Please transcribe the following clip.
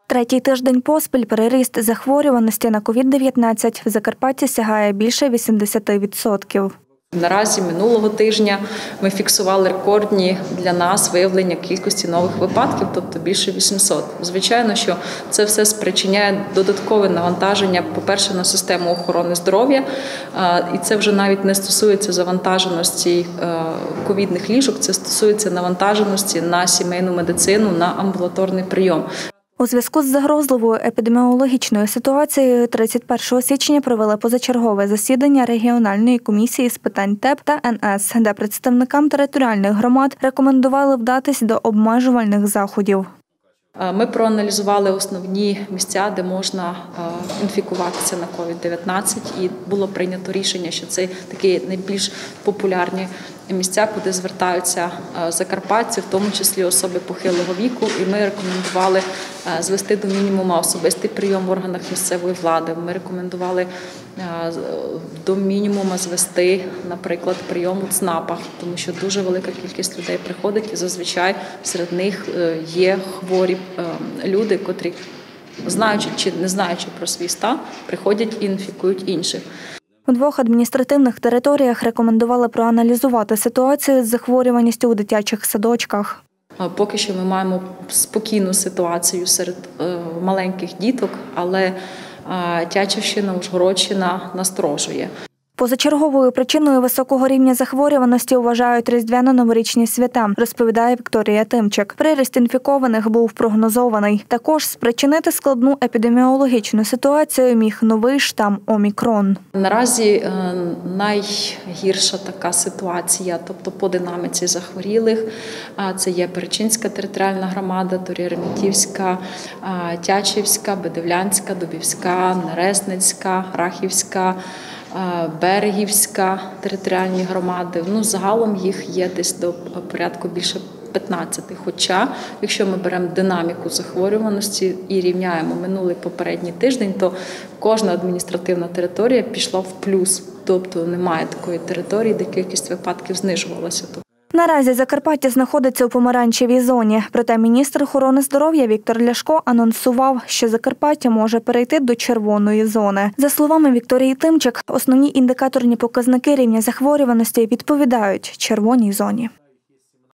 Третій тиждень поспіль переріст захворюваності на COVID-19 в Закарпатті сягає більше 80%. Наразі минулого тижня ми фіксували рекордні для нас виявлення кількості нових випадків, тобто більше 800. Звичайно, що це все спричиняє додаткове навантаження, по-перше, на систему охорони здоров'я, і це вже навіть не стосується завантаженості ковідних ліжок, це стосується навантаженості на сімейну медицину, на амбулаторний прийом. У зв'язку з загрозливою епідеміологічною ситуацією 31 січня провели позачергове засідання регіональної комісії з питань ТЕП та НС, де представникам територіальних громад рекомендували вдатись до обмежувальних заходів. Ми проаналізували основні місця, де можна інфікуватися на COVID-19, і було прийнято рішення, що це такі найбільш популярні місця, куди звертаються закарпатці, в тому числі особи похилого віку, і ми рекомендували звести до мінімуму особистий прийом в органах місцевої влади. Ми рекомендували до мінімуму звести, наприклад, прийом у ЦНАПах, тому що дуже велика кількість людей приходить, і зазвичай серед них є хворі люди, котрі, знаючи чи не знаючи про свій стан, приходять і інфікують інших. У двох адміністративних територіях рекомендували проаналізувати ситуацію з захворюваністю у дитячих садочках. Поки що ми маємо спокійну ситуацію серед маленьких діток, але Тячівщина, Ужгородщина насторожує. Позачерговою причиною високого рівня захворюваності вважають різдвяно-новорічні свята, розповідає Вікторія Тимчик. Приріст інфікованих був прогнозований. Також спричинити складну епідеміологічну ситуацію міг новий штам Омікрон. Наразі найгірша така ситуація, тобто по динаміці захворілих, це є Перечинська територіальна громада, Торі-Реметівська, Тячівська, Бедевлянська, Дубівська, Нересницька, Рахівська, Берегівська територіальні громади. Загалом їх є десь до порядку більше 15. Хоча, якщо ми беремо динаміку захворюваності і рівняємо минулий попередній тиждень, то кожна адміністративна територія пішла в плюс. Тобто немає такої території, де кількість випадків знижувалася. Наразі Закарпаття знаходиться у помаранчевій зоні. Проте міністр охорони здоров'я Віктор Ляшко анонсував, що Закарпаття може перейти до червоної зони. За словами Вікторії Тимчик, основні індикаторні показники рівня захворюваності відповідають червоній зоні.